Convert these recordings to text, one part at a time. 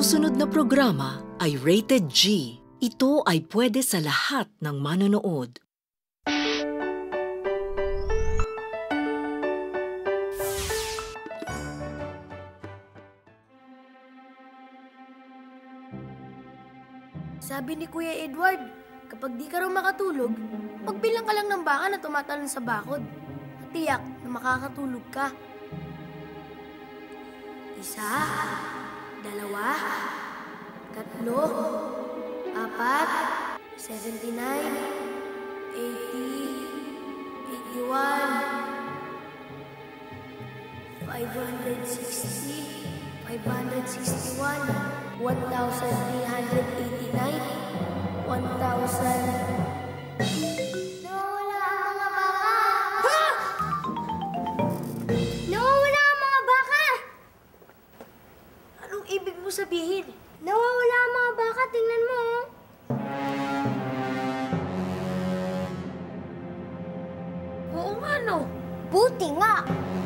susunod na programa ay Rated G. Ito ay pwede sa lahat ng manonood. Sabi ni Kuya Edward, kapag di ka raw makatulog, magbilang ka lang ng baka na tumatalon sa bakod. At tiyak na makakatulog ka. 1, 2, 3, 4, 79, 80, 81, 560, 561, 1,389, 1,000... Nawawala ang mga baka! Ha? Nawawala ang mga baka! Anong ibig mo sabihin? Nawawala ang mga baka, tingnan mo. Oo nga, no? Buti nga!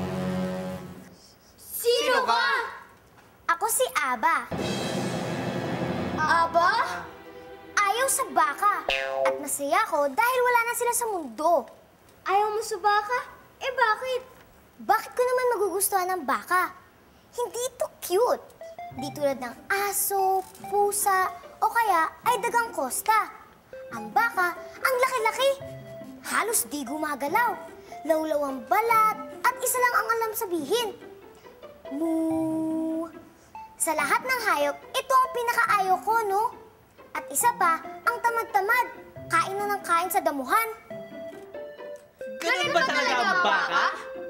Sino ka? Ako si Aba. Aba? Ayaw sa baka. At masaya ako dahil wala na sila sa mundo. Ayaw mo sa baka? Eh bakit? Bakit ko naman magugustuhan ng baka? Hindi ito cute. Di tulad ng aso, pusa, o kaya ay dagang kosta. Ang baka, ang laki-laki. Halos di gumagalaw. Lawlaw ang balat at isa lang ang alam sabihin. Moo. Sa lahat ng hayop, ito ang pinakaayaw ko, no? At isa pa, ang tamad-tamad. Kain na ng kain sa damuhan. Ganun ba talaga ang baka?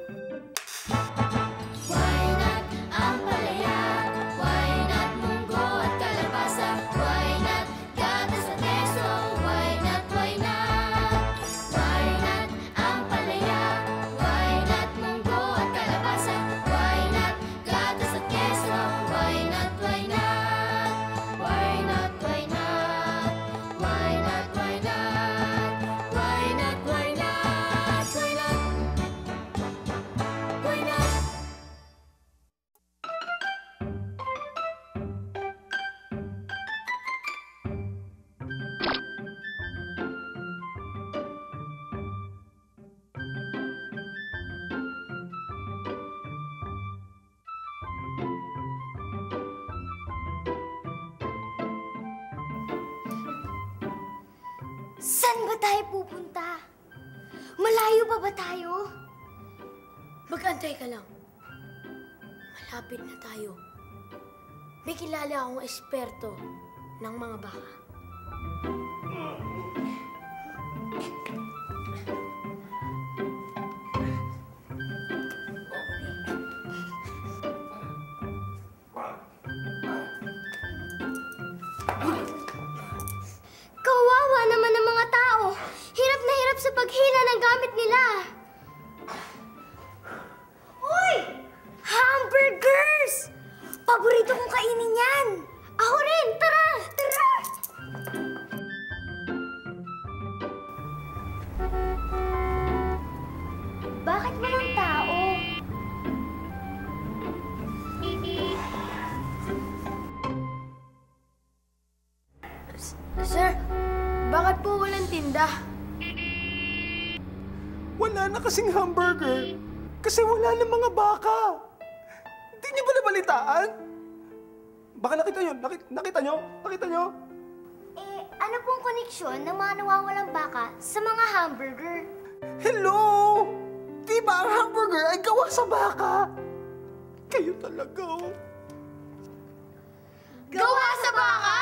Why not ampalaya? Why not munggo at kalabasa? Why not gatas at keso? Why not, why not? Why not ampalaya? Why not munggo at kalabasa? Why not gatas at keso? Why not, why not? Why not, why not? Why not, why not? Why not, why not? Why not? Why not? Saan ba tayo pupunta? Malayo pa ba tayo? Mag-antay ka lang. Malapit na tayo. May kilala akong eksperto ng mga baka. Kawawa naman ang mga tao. Hirap na hirap sa paghila ng gamit nila. Hoy! Hamburgers! Paborito kong kainin yan. Ako rin, tara! Tara! Bakit walang tao? Sir, bakit po walang tinda? Wala na kasing hamburger. Kasi wala na mga baka. Hindi niyo ba nabalitaan? Baka nakita niyo? Nakita niyo? Nakita niyo? Eh, ano pong koneksyon ng mga nawawalang baka sa mga hamburger? Hello! Di ba ang hamburger ay gawa sa baka? Kayo talaga, oh. Gawa sa baka?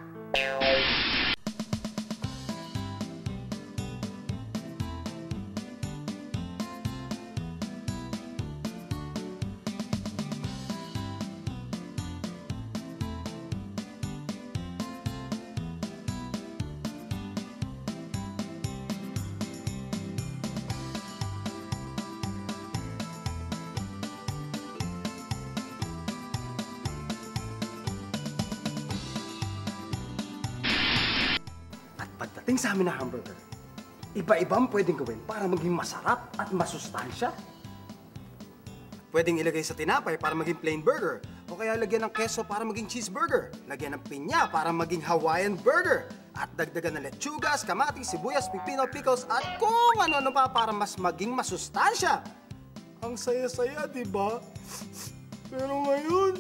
Pagdating sa amin na hamburger, iba-ibang pwedeng gawin para maging masarap at masustansya. Pwedeng ilagay sa tinapay para maging plain burger, o O kaya lagyan ng keso para maging cheeseburger. Lagyan ng pinya para maging Hawaiian burger. At dagdagan ng lechugas, kamatis, sibuyas, pipino, pickles, at kung ano-ano pa para mas maging masustansya. Ang saya-saya, di ba? Pero ngayon...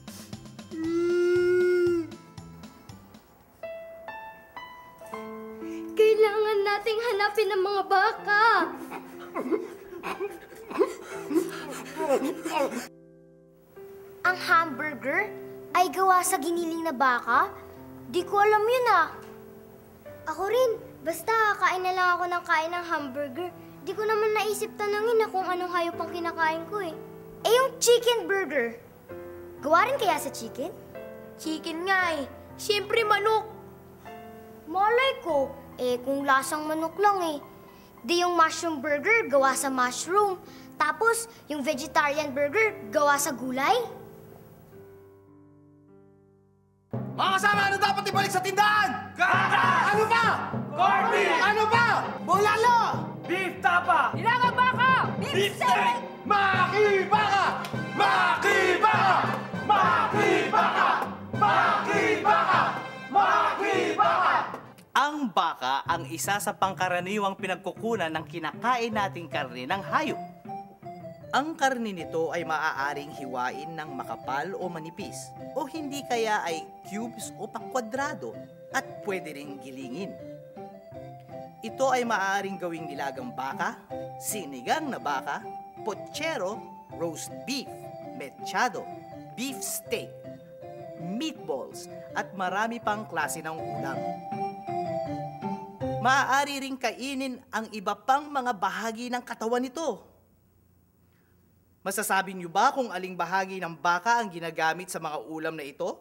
Kailangan nating hanapin ang mga baka. Ang hamburger ay gawa sa giniling na baka? Di ko alam yun ah. Ako rin. Basta kain na lang ako ng kain ng hamburger. Di ko naman naisip tanungin na kung anong hayop ang kinakain ko eh. Eh yung chicken burger, gawa rin kaya sa chicken? Chicken nga eh. Siyempre manok. Malay ko, eh kung lasang manok lang eh. Di yung mushroom burger gawa sa mushroom. Tapos yung vegetarian burger gawa sa gulay. Mga kasama, ano dapat ibalik sa tindahan? Gatas! Ano pa? Corned beef! Ano pa? Bulalo! Beef tapa! Nilagang baka! Beef steak! Makibaka! Makibaka! Makibaka! Makibaka! Makibaka! Ang baka ang isa sa pangkaraniwang pinagkukunan ng kinakain nating karne ng hayop. Ang karne nito ay maaaring hiwain ng makapal o manipis, o hindi kaya ay cubes o pakwadrado at pwede ring gilingin. Ito ay maaaring gawing nilagang baka, sinigang na baka, pochero, roast beef, mechado, beef steak, meatballs, at marami pang klase ng ulam. Maaari ring kainin ang iba pang mga bahagi ng katawan nito. Masasabi niyo ba kung aling bahagi ng baka ang ginagamit sa mga ulam na ito?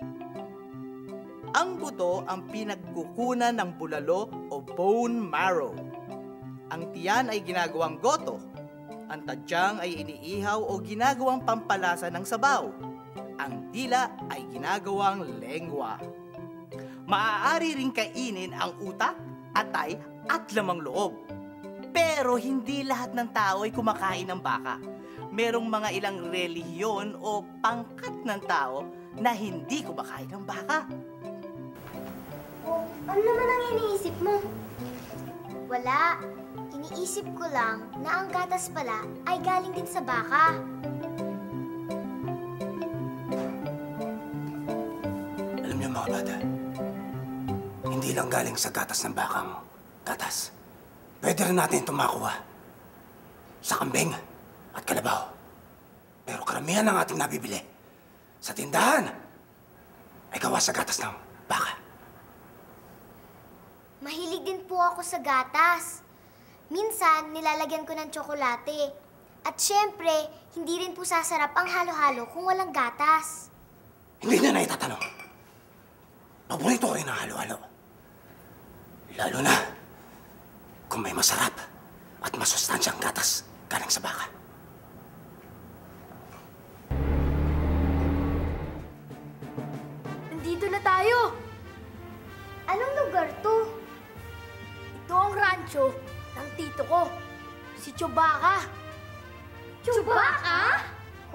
Ang buto ang pinagkukunan ng bulalo o bone marrow. Ang tiyan ay ginagawang goto. Ang tadyang ay iniihaw o ginagawang pampalasa ng sabaw. Ang dila ay ginagawang lengwa. Maaari ring kainin ang utak, atay at lamang loob. Pero hindi lahat ng tao ay kumakain ng baka. Merong mga ilang relihiyon o pangkat ng tao na hindi kumakain ng baka. Oh, ano naman ang iniisip mo? Wala. Iniisip ko lang na ang gatas pala ay galing din sa baka. Alam niyo mga bata, hindi lang galing sa gatas ng bakang gatas. Pwede rin natin ito makuha sa kambing at kalabaw. Pero karamihan ng ating nabibili sa tindahan ay gawa sa gatas ng baka. Mahilig din po ako sa gatas. Minsan, nilalagyan ko ng tsokolate. At syempre, hindi rin po sasarap ang halo-halo kung walang gatas. Hindi na naitatanong. Paborito ko rin ang halo-halo. Lalo na kung may masarap at masustansyang gatas galing sa baka. Nandito na tayo. Anong lugar to? Ito ang rancho ng tito ko, si Chewbacca. Chewbacca?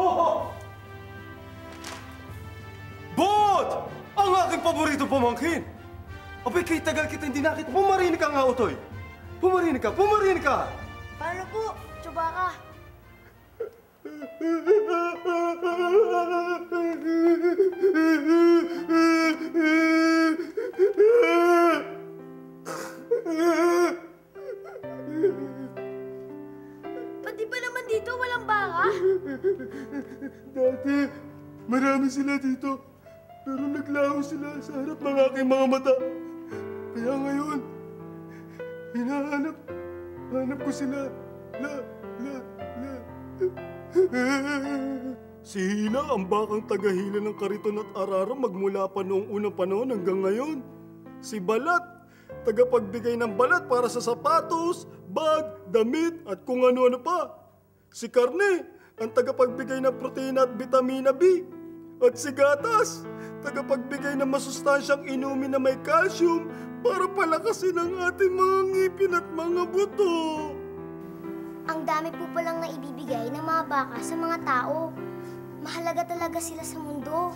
Bot! Ang aking paborito pamangkin! Abay, kay tagal kita hindi nakita. Pumarinig ka nga, Utoy! Pumarinig ka! Pumarinig ka! Paano po, Chewbacca? Pati ba naman dito walang baka? Dati, marami sila dito. Pero naglaho sila sa harap ng aking mga mata. Kaya ngayon, hinahanap ko sila. Si Hina ang bakang tagahila ng kariton at araro magmula pa noong unang panahon hanggang ngayon. Si Balat, tagapagbigay ng balat para sa sapatos, bag, damit at kung ano-ano pa. Si Karne, ang tagapagbigay ng proteina at vitamina B. At si Gatas, tagapagbigay ng masustansyang inumin na may calcium para palakasin ang ating mga ngipin at mga buto. Ang dami po palang naibibigay ng mga baka sa mga tao. Mahalaga talaga sila sa mundo.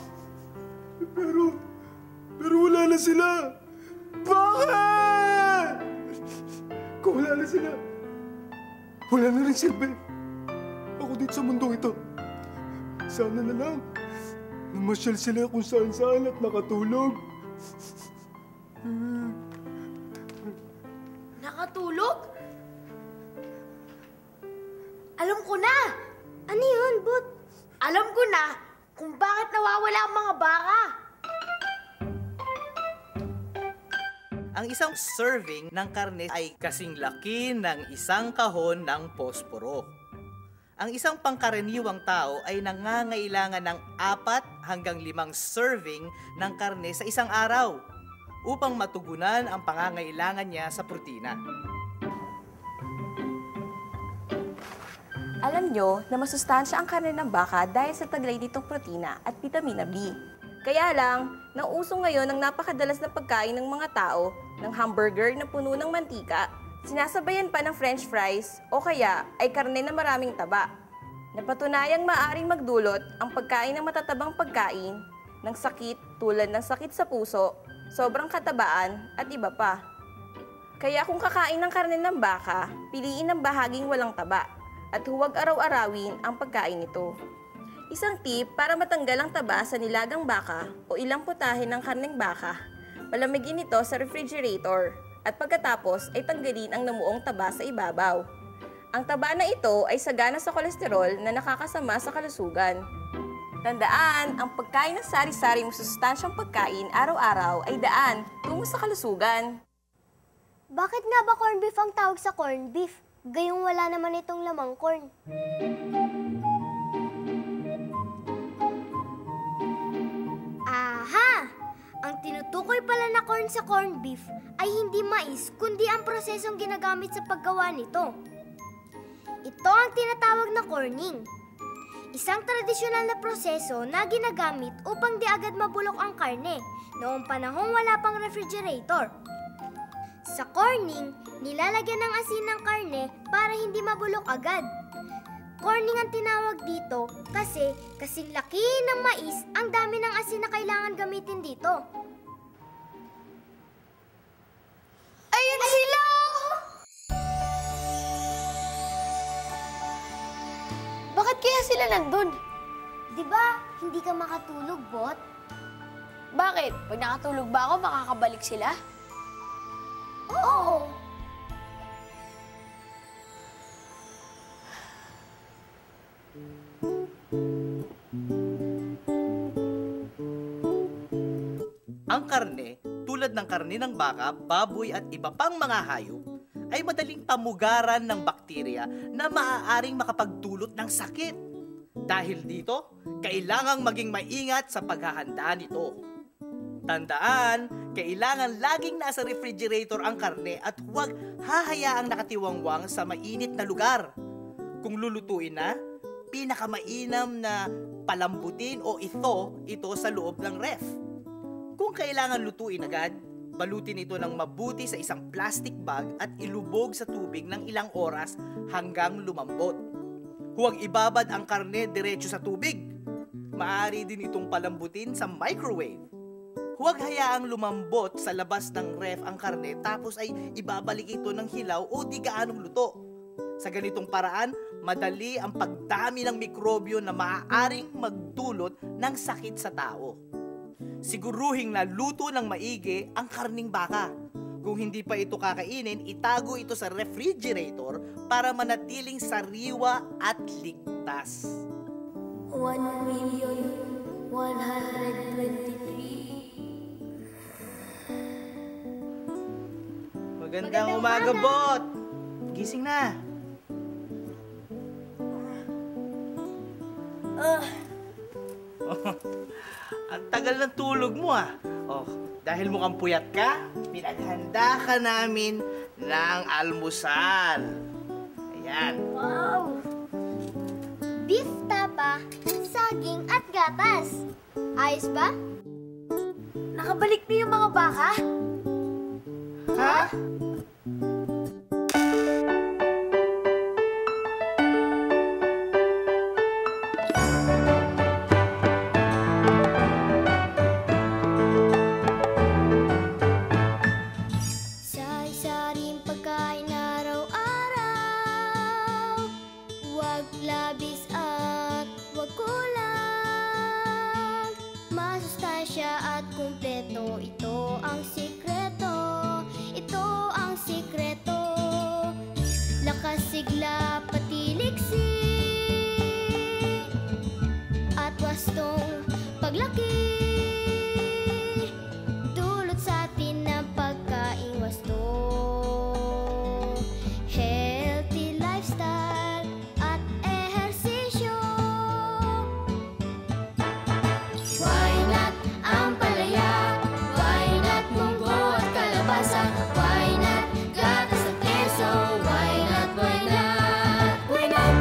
Pero wala na sila. Bakit? Kung wala na sila, wala na rin silbi. Ako dito sa mundong ito. Sana na lang namasyal sila kung saan-saan at nakatulog. Nakatulog? Alam ko na! Ano yun, Bot? Alam ko na kung bakit nawawala ang mga baka. Ang isang serving ng karne ay kasing laki ng isang kahon ng posporo. Ang isang pangkaraniwang tao ay nangangailangan ng 4 hanggang 5 serving ng karne sa isang araw upang matugunan ang pangangailangan niya sa protina. Alam nyo na masustansya ang karne ng baka dahil sa taglay nitong protina at vitamina B. Kaya lang, nauso ngayon ang napakadalas na pagkain ng mga tao ng hamburger na puno ng mantika, sinasabayan pa ng french fries o kaya ay karne na maraming taba. Napatunayang maaaring magdulot ang pagkain ng matatabang pagkain ng sakit tulad ng sakit sa puso, sobrang katabaan at iba pa. Kaya kung kakain ng karne ng baka, piliin ang bahaging walang taba at huwag araw-arawin ang pagkain nito. Isang tip para matanggal ang taba sa nilagang baka o ilang putahe ng karneng baka, palamigin ito sa refrigerator at pagkatapos ay tanggalin ang namuong taba sa ibabaw. Ang taba na ito ay sagana sa kolesterol na nakakasama sa kalusugan. Tandaan, ang pagkain ng sari-saring masustansyang pagkain araw-araw ay daan tungo sa kalusugan. Bakit nga ba corn beef ang tawag sa corn beef? Gayong wala naman itong lamang corn. Aha! Ang tinutukoy pala na corn sa corn beef ay hindi mais, kundi ang prosesong ginagamit sa paggawa nito. Ito ang tinatawag na corning. Isang tradisyonal na proseso na ginagamit upang di agad mabulok ang karne noong panahong wala pang refrigerator. Sa corning, nilalagyan ng asin ng karne para hindi mabulok agad. Corning ang tinawag dito kasi kasing laki ng mais ang dami ng asin na kailangan gamitin dito. Ayan sila! Bakit kaya sila nandun? Di ba hindi ka makatulog, Bot? Bakit? Pag nakatulog ba ako, makakabalik sila? Oo! Ang karne, tulad ng karne ng baka, baboy at iba pang mga hayop, ay madaling pamugaran ng bakterya na maaaring makapagdulot ng sakit. Dahil dito, kailangang maging maingat sa paghahanda nito. Tandaan, kailangan laging nasa refrigerator ang karne at huwag hahayaang nakatiwangwang sa mainit na lugar. Kung lulutuin na, pinakamainam na palambutin o ito sa loob ng ref. Kung kailangan lutuin agad, balutin ito ng mabuti sa isang plastic bag at ilubog sa tubig ng ilang oras hanggang lumambot. Huwag ibabad ang karne diretso sa tubig. Maaari din itong palambutin sa microwave. Huwag hayaang lumambot sa labas ng ref ang karne tapos ay ibabalik ito ng hilaw o di gaanong luto. Sa ganitong paraan, madali ang pagdami ng mikrobyo na maaaring magdulot ng sakit sa tao. Siguruhing naluto ng maigi ang karning baka. Kung hindi pa ito kakainin, itago ito sa refrigerator para manatiling sariwa at ligtas. 1,123,000. Magandang umaga, Bot! Gising na. Ang tagal ng tulog mo ah. Oh, dahil mukhang puyat ka, pinaghanda ka namin ng almusal. Ayan. Wow! Beef tapa, saging at gatas. Ayos ba? Nakabalik na yung mga baka? Ha? kalabasa. Why not? Gatas at keso. Why not? Why not? Why not?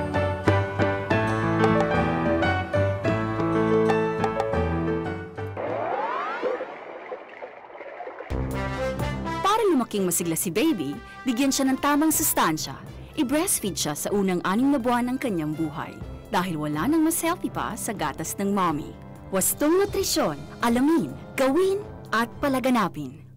Para lumaking masigla si baby, bigyan siya ng tamang sustansya. I-breastfeed siya sa unang 6 na buwan ng kanyang buhay dahil wala nang mas healthy pa sa gatas ng mommy. Wastong nutrisyon, alamin, gawin at palaganapin.